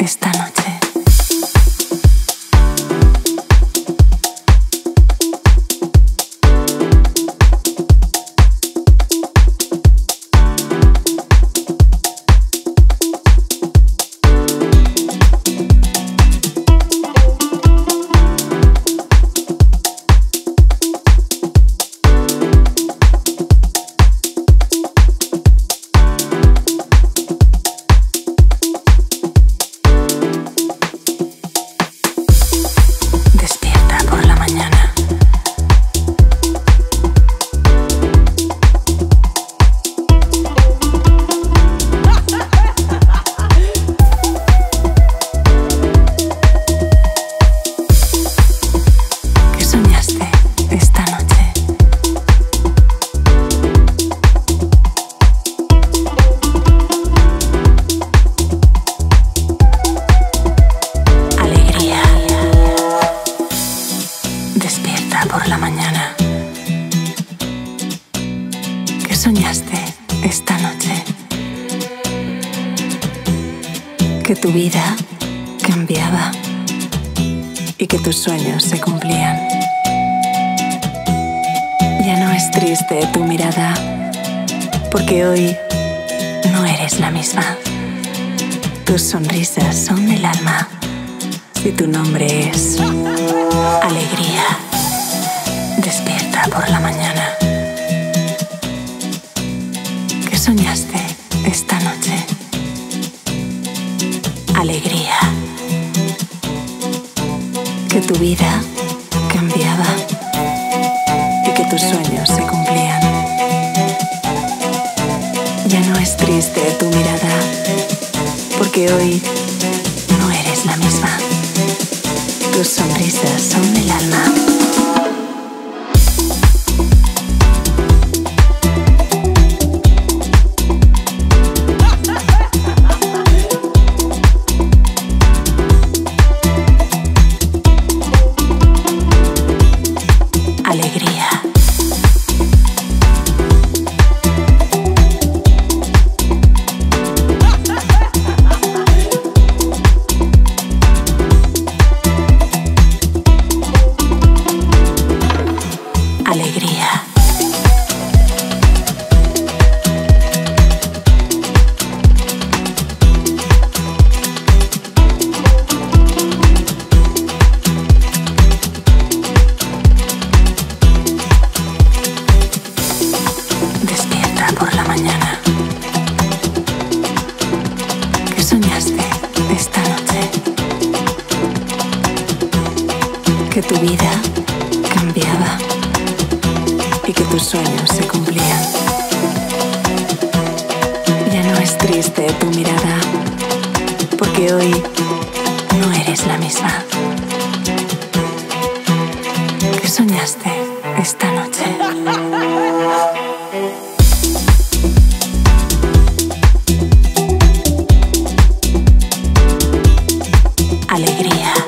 esta noche? Despierta por la mañana. ¿Qué soñaste esta noche? Que tu vida cambiaba y que tus sueños se cumplían. Ya no es triste tu mirada, porque hoy no eres la misma. Tus sonrisas son del alma y tu nombre es Alegría. Despierta por la mañana. ¿Qué soñaste esta noche? Alegría. Que tu vida cambiaba y que tus sueños se cumplían. Ya no es triste tu mirada, porque hoy no eres la misma. Tus sonrisas son del alma. Alegría. Alegría. Despierta por la mañana. ¿Qué soñaste esta noche? Que tu vida cambiaba y que tus sueños se cumplían. Ya no es triste tu mirada, porque hoy no eres la misma. ¿Qué soñaste esta noche? Alegría.